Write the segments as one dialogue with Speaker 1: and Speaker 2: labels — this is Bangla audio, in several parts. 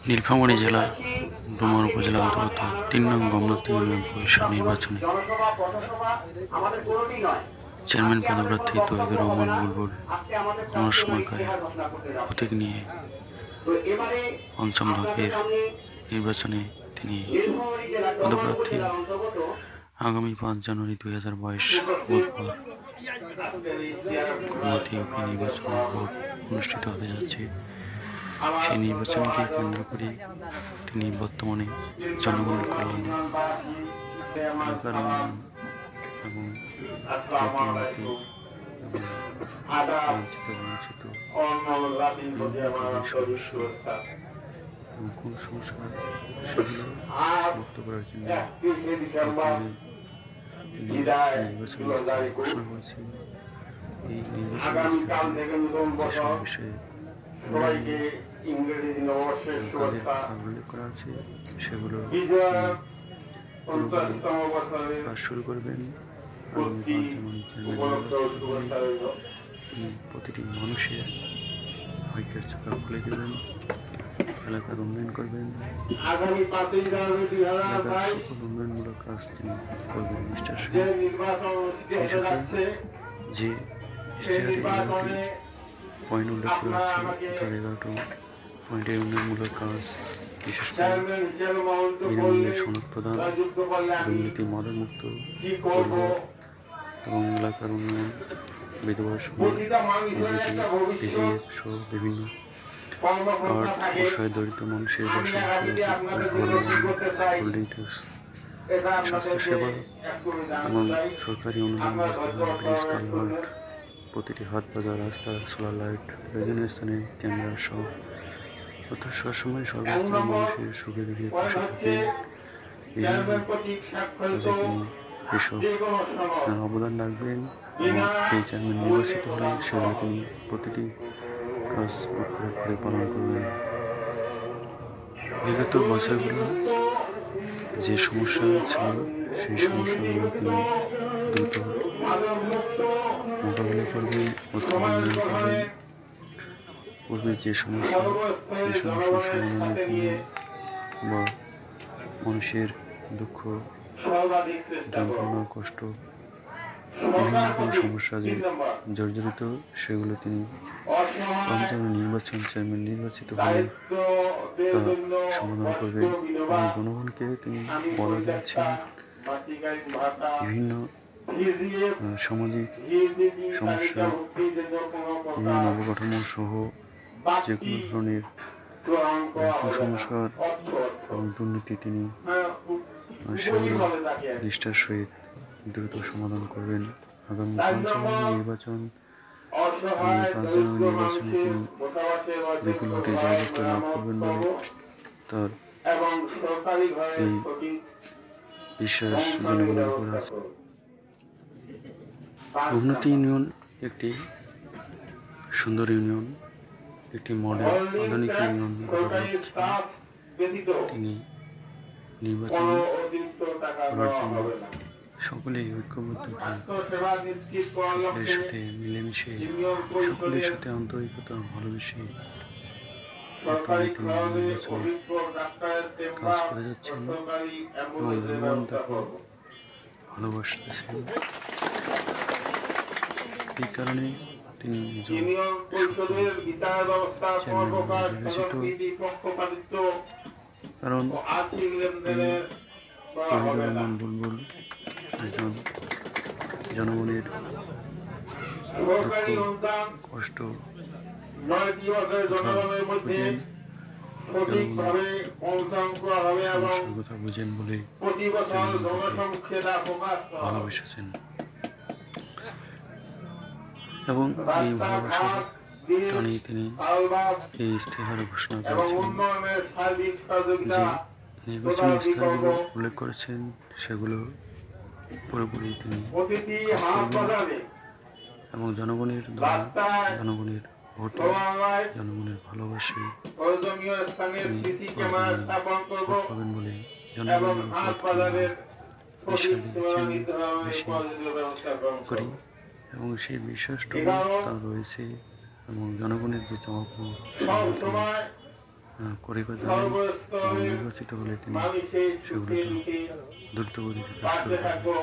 Speaker 1: নীলফামারী জেলা ডুমার উপজেলা অন্তর্গত ৩ নং গমনাথ ইউনিয়ন পরিষদ নির্বাচনে চেয়ারম্যান পদপ্রার্থী তৌহিদুর রহমান বুলবুল অনার্স মার্কায় প্রতীক নিয়ে পঞ্চম ধাপের নির্বাচনে তিনি পদপ্রার্থী। আগামী 5 জানুয়ারি 2022 বুধবার গমনাথ ইউপি নির্বাচনের ভোট অনুষ্ঠিত হতে যাচ্ছে। সেই নির্বাচনকে কেন্দ্র করে তিনি বর্তমানে জনগণের কল্যাণ এবং কোন সমস্যা সেগুলো মুক্ত করার জন্য নির্বাচন ঘোষণা করেছেন। এই নির্বাচন বিষয়ে উল্লেখ করা আছে, সেগুলো কাজ শুরু করবেন। প্রতিটি মানুষের ভাগ্যের চাকা খুলে দেবেন, এলাকার উন্নয়ন করবেন, এলাকার সকল উন্নয়নমূলক কাজ তিনি করবেন নিষ্ঠার সঙ্গে। যে ইশতেহারে পয়েন্ট উল্লেখ করা আছে, অর্থাৎ 11টি পয়েন্টের উন্নয়নমূলক কাজ, বিশেষ করে বিনামূল্যে সনদ প্রদান, দুর্নীতি মাদকমুক্ত এবং এলাকার উন্নয়ন, বিধবা সহ বিভিন্ন অসহায় দরিদ্র মানুষের স্বাস্থ্যসেবা এবং সরকারি অনুদান, প্রতিটি হাট বাজার, রাস্তা, সোলার লাইট, প্রয়োজনীয় স্থানে ক্যামেরা সহ অর্থাৎ সবসময় সর্বস্তরের মানুষের সুখে দুঃখে পাশে থাকেন। এসব অবদান রাখবেন এবং এই চেয়ারম্যান নির্বাচিত হলে সেগুলো তিনি প্রতিটি কাজ করে পালন করবেন। বিগত বছরগুলো যে সমস্যা ছিল, সেই সমস্যাগুলো তিনি দ্রুত মোকাবিলা করবেন, উন্নয়ন করবেন। পূর্বে যে সমস্যা সমাধানের বা মানুষের দুঃখ, যন্ত্রণা, কষ্ট, বিভিন্ন রকম সমস্যা যে জর্জরিত, সেগুলো তিনি চেয়ারম্যান নির্বাচিত হলে তা সমাধান করবেন। এবং জনগণকে তিনি বলা যাচ্ছেন বিভিন্ন সামাজিক সমস্যা, বিভিন্ন অবকাঠামো সহ যে কোনো ধরনের কুসংস্কার এবং দুর্নীতি তিনি সেগুলো নিষ্ঠার সহিত দ্রুত সমাধান করবেন। আগামী 5 জানুয়ারি নির্বাচনে তিনি বিপুল ভোটে জয়যুক্ত লাভ করবেন বলে তার এই বিশ্বাস জনগণের উপর আছে। গমনাথ ইউনিয়ন একটি সুন্দর ইউনিয়ন, একটি মডেল আধুনিক ইউনিয়ন। তিনি নির্বাচন করার জন্য সকলেই ঐক্যবদ্ধ, সকলের সাথে মিলেমিশে, সকলের সাথে আন্তরিকতা ভালোবেসে কাজ করে যাচ্ছেন এবং জনগণ তাকে ভালোবাসতেছেন। এই কারণে তিনি কারণ তৌহিদুর রহমান বুলবুল একজন জনগণের দুঃখ, কষ্ট, কথা বুঝেন বলে ভালোবেসেছেন এবং এই ভালোবাসার টানেই তিনি এই ইশতেহার ঘোষণা করেছেন। যে নির্বাচনী ইশতেহারগুলো উল্লেখ করেছেন, সেগুলো পুরোপুরি তিনি এবং জনগণের দ্বারা, জনগণের ভোটে, জনগণের ভালোবাসে তিনি পাবেন বলে জনগণের করি এবং সেই বিশ্বাসটুকু তার রয়েছে এবং জনগণের যে চাওয়া করে যাবেন এবং নির্বাচিত হলে তিনি সেগুলো দ্রুত গতিতে কাজ করবেন।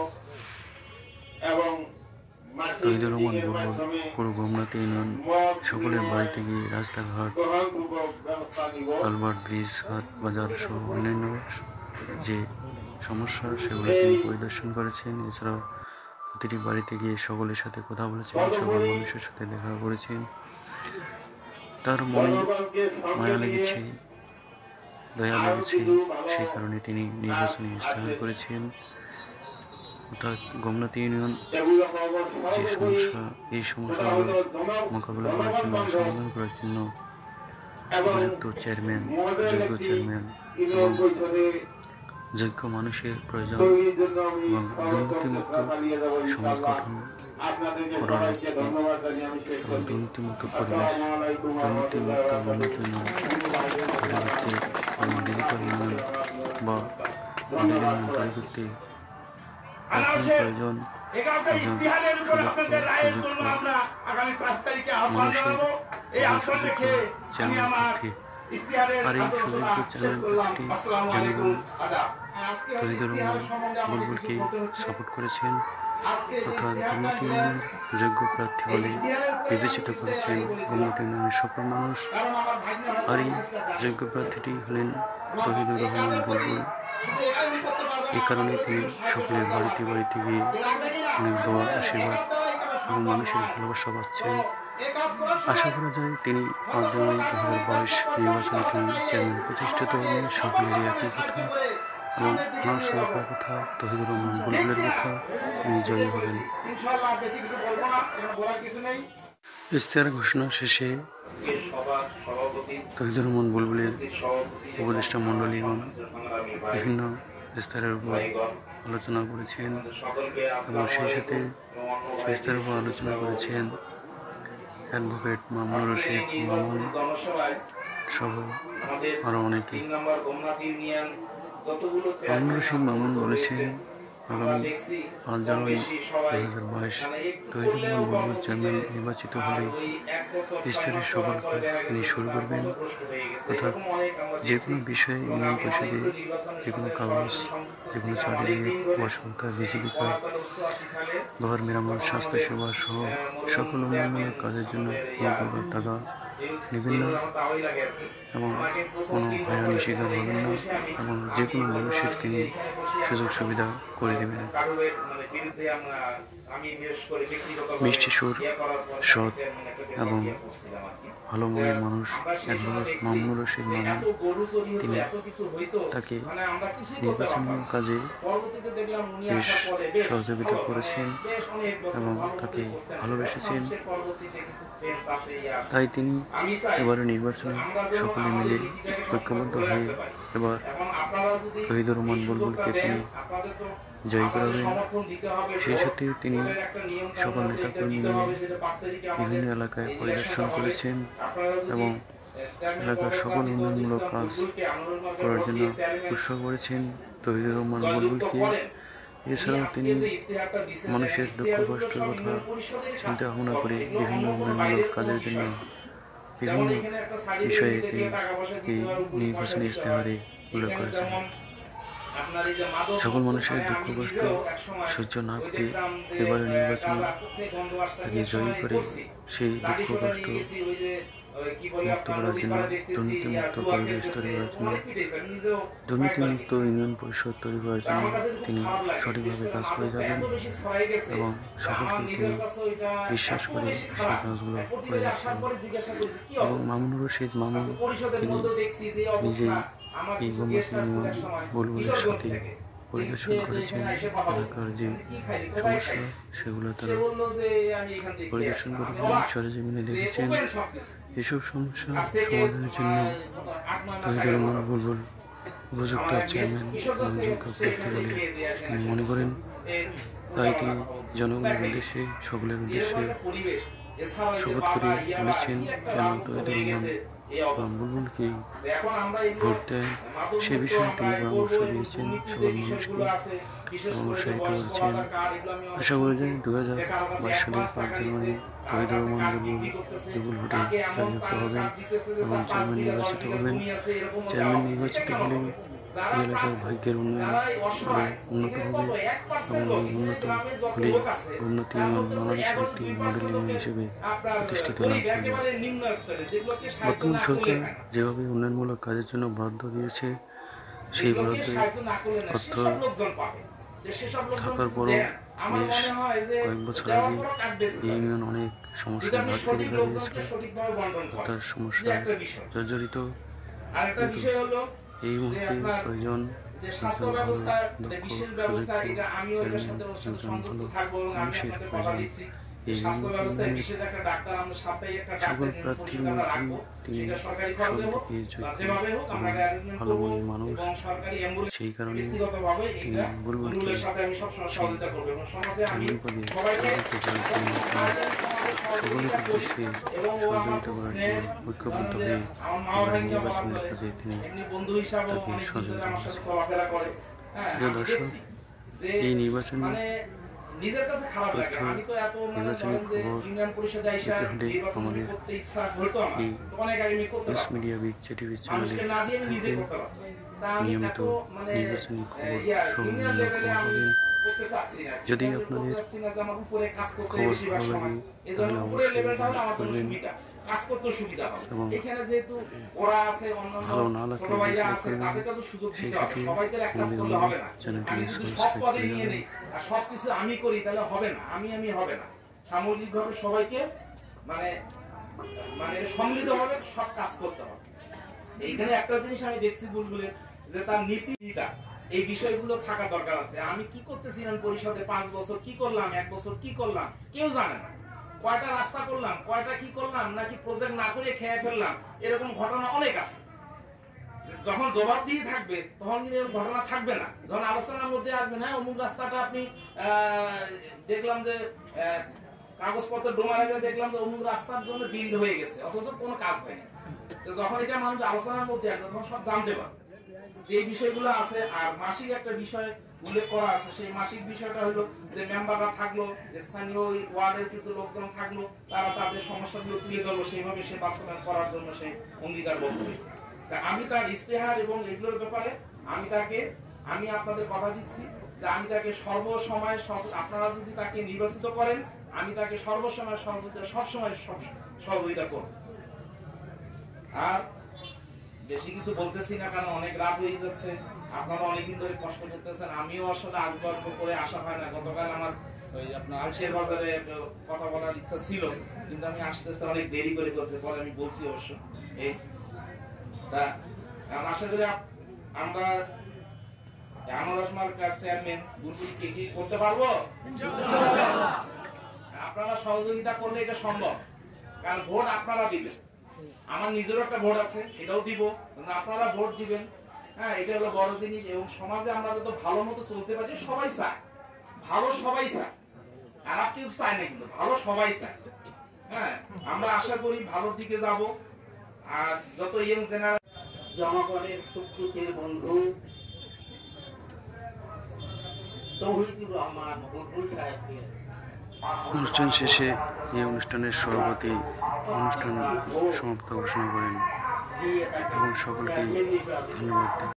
Speaker 1: তহিদুর রহমান বুলবুল পুরো গোমনাথ ইউনিয়ন সকলের বাড়িতে গিয়ে রাস্তাঘাট, কালভার্ট, ব্রিজ, হাট বাজার সহ অন্যান্য যে সমস্যা সেগুলো তিনি পরিদর্শন করেছেন। এছাড়াও প্রতিটি বাড়িতে গিয়ে সকলের সাথে কথা বলেছেন, সকল মানুষের সাথে দেখা করেছেন। তার মনে মায়া লেগেছে, দয়া লেগেছে, সেই কারণে তিনি নির্বাচনী ইস্তেহার করেছেন। অর্থাৎ গোমনাথ ইউনিয়ন যে সমস্যা, এই সমস্যাগুলো মোকাবিলা করার জন্য, সমাধান করার জন্য উপযুক্ত চেয়ারম্যান, যোগ্য চেয়ারম্যান এবং যোগ্য মানুষের প্রয়োজন এবং দুর্নীতিমুক্ত সমাজ গঠন করার এবং দুর্নীতিমুক্ত পরিবেশ, দুর্নীতিমুক্ত উন্নয়ন পরিবর্তে এবং ডিজিটাল উন্নয়ন বা মডেল উন্নয়ন তৈরি করতে এখন প্রয়োজন একজন মানুষের সুযোগ্য চ্যানেল প্রার্থী। আর এই সুযোগ্য চ্যানেল প্রার্থী জনগণ তহিদুর রহমান বুলবুলকে সাপোর্ট করেছেন, অর্থাৎ গোমনাথ ইউনিয়নের যোগ্য প্রার্থী বলে বিবেচিত করেছেন গোমনাথ ইউনিয়নের সকল মানুষ। আর এই যোগ্য প্রার্থীটি হলেন তহিদুর রহমান বুলবুল। এই কারণে তিনি সকলের বাড়িতে বাড়িতে গিয়ে অনেক দোয়া, আশীর্বাদ এবং মানুষের ভালোবাসা পাচ্ছেন। আশা করা যায় তিনি 5 জানুয়ারি 2022 নির্বাচনে তিনি চেয়ারম্যান প্রতিষ্ঠিত হবেন। সকলেরই একই কথা এবং আমার সরকার কথা, তহিদুর রহমান বুলবুলের কথা, তিনি জয়ী হবেন। ইশতেহার ঘোষণা শেষে তহিদুর রহমান বুলবুলের উপদেষ্টা মণ্ডলী এবং বিভিন্ন ইশতেহারের উপর আলোচনা করেছেন এবং সেই সাথে ইশতেহারের উপর আলোচনা করেছেন অ্যাডভোকেট মামুনুর রশিদ মামুন সহ আরও অনেকে। মামুনুর রশিদ মামুন বলেছেন, আগামী 5 জানুয়ারি 2022 তহিদুর রহমান বুলবুল চেয়ারম্যান নির্বাচিত হলে ইশতেহারের সকল কাজ তিনি শুরু করবেন। অর্থাৎ যে কোনো বিষয়ে ইউনিয়ন পরিষদে যে কোনো কাগজ, যে কোনো সার্টিফিকেট, বসরকার, বিজেপি কার্ড, ঘর মেরামত, স্বাস্থ্যসেবা সহ সকল উন্নয়নমূলক কাজের জন্য কোনো প্রকার টাকা নেবেন না এবং কোনো হয়রানি শিকার হবেন না এবং যে কোনো মানুষের তিনি সুযোগ সুবিধা করে দেবেন। মিষ্টি সুর, সৎ এবং ভালো মনের মানুষ অ্যাডভোকেট মামুনুর রশিদ মামুন, তিনি তাকে নির্বাচনী কাজে বেশ সহযোগিতা করেছেন এবং তাকে ভালোবেসেছেন। তাই তিনি এবারে নির্বাচনে সকলে মিলে ঐক্যবদ্ধ হয়ে এবার তহিদুর রহমান বুলবুলকে তিনি জয়ী করাবেন। সেই সাথে তিনি সকল নেতাকর্মী নিয়ে বিভিন্ন এলাকায় পরিদর্শন করেছেন এবং এলাকার সকল উন্নয়নমূলক কাজ করার জন্য উৎসাহ করেছেন তহিদুর রহমান বুলবুলকে। এছাড়াও তিনি মানুষের দুঃখ কষ্টের কথা চিন্তা ভাবনা করে বিভিন্ন উন্নয়নমূলক কাজের জন্য বিভিন্ন বিষয়ে তিনি এই নির্বাচনী ইশতেহারে উল্লেখ করেছেন। সকল মানুষের দুঃখ কষ্ট সহ্য না করে এবারে নির্বাচনে তাকে জয়ী করে সেই দুঃখ কষ্ট মুক্ত করার জন্য, দুর্নীতিমুক্ত পরিবেশ তৈরি করার জন্য, দুর্নীতিমুক্ত ইউনিয়ন পরিষদ তৈরি করার জন্য তিনি সঠিকভাবে কাজ করে যাবেন এবং সকলকে তিনি বিশ্বাস করে সেই কাজগুলো করে যাচ্ছেন। এবং মামুনুর রশিদ মামুন তিনি নিজেই এই গোমনাথ ইউনিয়ন বুলবুলের সাথে পরিদর্শন করেছেন। এলাকার যে সমস্যা সেগুলো তারা পরিদর্শন করেছেন, সরেজমিনে দেখেছেন। এসব সমস্যা সমাধানের জন্য তহিদুর রহমান বুলবুল উপযুক্ত চেয়ারম্যান এবং যোগ্য প্রার্থী বলে তিনি মনে করেন। তাই তিনি জনগণের উদ্দেশ্যে, সকলের উদ্দেশ্যে শপথ করে বলেছেন যেন তহিদুর রহমান বুলবুলকে ভোট দেয়। সে বিষয়ে তিনি পরামর্শ দিয়েছেন সকল মানুষকে এবং উৎসাহিত করেছেন। আশা করা যায় 2022 সালের 5 জানুয়ারি তহিদুর রহমান বিপুল ভোটে জয়যুক্ত হবেন এবং চেয়ারম্যান নির্বাচিত হবেন। চেয়ারম্যান নির্বাচিত হলে এই এলাকার ভাগ্যের উন্নত হবে এবং এই উন্নত হলে উন্নতি ইউনিয়ন বাংলাদেশের একটি মডেল ইউনিয়ন হিসেবে প্রতিষ্ঠিত লাভ করবে। বর্তমান সরকার যেভাবে উন্নয়নমূলক কাজের জন্য বরাদ্দ দিয়েছে, সেই বরাদ্দে অর্থ থাকার পরও বেশ কয়েক বছর আগে এই ইউনিয়ন অনেক সমস্যার হাত থেকে দাঁড়িয়েছিল, তার সমস্যা জর্জরিত। এই মুহূর্তে প্রয়োজন মানুষের প্রয়োজন। এই সকল প্রার্থীর মধ্যে তিনি সবদিকে যোগ্য এবং ভালো মনের মানুষ, সেই কারণে তিনি বুলবুলকে সেই চেয়ারম্যান পদে সকলের উদ্দেশ্যে সহযোগিতা করার জন্য ঐক্যবদ্ধ হয়ে এবার নির্বাচনের কাজে তিনি তাকে সহযোগিতা করেছেন। প্রিয় দর্শক, এই নির্বাচনী তথ্য, নির্বাচনের খবর পেতে হলে আমাদের এই নিউজ মিডিয়া বিগ টিভি চ্যানেলে নিয়মিত নির্বাচনী খবর সর্বনিম্ন খবর পাবেন। যদি আপনাদের খবর ভালো লাগে তাহলে অবশ্যই করবেন এবং ভালো না লাগলে করবেন। সেই ক্ষেত্রে আমাদের চ্যানেলটি সাবস্ক্রাইব করে যাবেন।
Speaker 2: সবকিছু আমি করি তাহলে হবে না, আমি হবে না। সামগ্রিকভাবে সবাইকে মানে মানে সম্মিলিতভাবে সব কাজ করতে হবে। এইখানে একটা জিনিস আমি দেখছি বুলবুলের, যে তার নীতিটা এই বিষয়গুলো থাকা দরকার আছে। আমি কি করতেছিলাম পরিষদে 5 বছর কি করলাম, 1 বছর কি করলাম, কেউ জানে না। কয়টা রাস্তা করলাম, কয়টা কি করলাম, নাকি প্রজেক্ট না করে খেয়ে ফেললাম, এরকম ঘটনা অনেক আছে। যখন জবাব দিয়ে থাকবে তখন কিন্তু এরকম ঘটনা থাকবে না। যখন আলোচনার মধ্যে আসবে না, অমুক রাস্তাটা আপনি দেখলাম যে কাগজপত্র ডোমার আগে দেখলাম যে অমুক রাস্তার জন্য বিল হয়ে গেছে, অথচ কোনো কাজ হয়নি। যখন এটা মানুষ আলোচনার মধ্যে আসবে তখন সব জানতে পারবে এই বিষয়গুলো আছে। আর মাসিক একটা বিষয় উল্লেখ করা আছে, সেই মাসিক বিষয়টা হলো যে মেম্বাররা থাকলো, স্থানীয় ওয়ার্ডের কিছু লোকজন থাকলো, তারা তাদের সমস্যাগুলো তুলে ধরলো, সেইভাবে সে বাস্তবায়ন করার জন্য সে অঙ্গীকারবদ্ধ হয়েছে। আমি তার ইস্তেহার এবং এগুলোর ব্যাপারে আমি আপনাদের কথা দিচ্ছি যে আমি তাকে সর্বসময়, আপনারা যদি তাকে নির্বাচিত করেন, আমি তাকে সর্বসময় সবসময় সহযোগিতা করব। আর বেশি কিছু বলতেছি না, কারণ অনেক রাত হয়ে যাচ্ছে, আপনারা অনেকদিন ধরে কষ্ট করতেছেন। আমিও আসলে আগ্রহ করে আসা হয় না। গতকাল আমার ওই আপনার আলশের বাজারে কথা বলার ইচ্ছা ছিল, কিন্তু আমি আসতে আসতে অনেক দেরি করে করছে, পরে আমি বলছি অবশ্য। এই আশা করি আমরা চেয়ারম্যান বুলবুলকে কি করতে পারবো। আপনারা সহযোগিতা করলে এটা সম্ভব, কারণ ভোট আপনারা দিবেন। আমার নিজেরও একটা ভোট আছে, সেটাও দিব, আপনারা ভোট দিবেন। হ্যাঁ, এটা হলো বড় জিনিস। এবং সমাজে আমরা যত ভালো মতো চলতে পারি, সবাই চায় ভালো, সবাই চায়, খারাপ কেউ চায় না, কিন্তু ভালো সবাই চায়। হ্যাঁ, আমরা আশা করি ভালোর দিকে যাব। আর যত ইয়ং জেনারেশন, জনগণের সুখ-দুঃখের বন্ধু তৌহিদুর রহমান বুলবুল সাহেবকে
Speaker 1: অনুষ্ঠান শেষে এই অনুষ্ঠানের সভাপতি অনুষ্ঠান সমাপ্ত ঘোষণা করেন এবং সকলকে ধন্যবাদ দেন।